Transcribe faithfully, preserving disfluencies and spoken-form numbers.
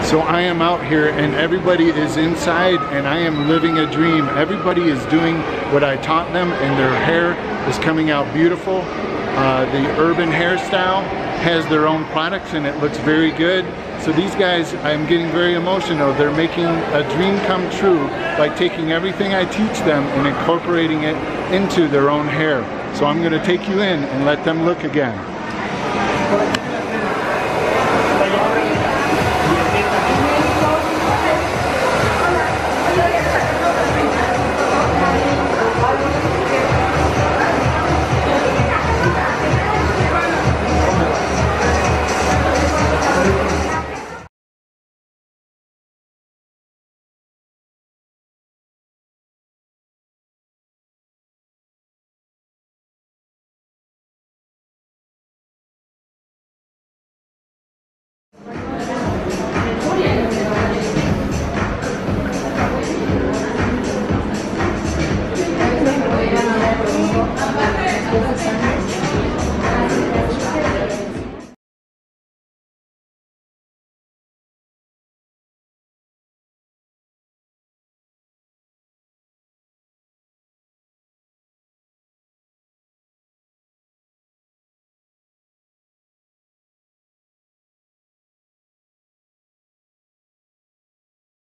So I am out here and everybody is inside and I am living a dream. Everybody is doing what I taught them and their hair is coming out beautiful. Uh, the urban hairstyle has their own products and it looks very good. So these guys, I'm getting very emotional. They're making a dream come true by taking everything I teach them and incorporating it into their own hair. So I'm going to take you in and let them look again.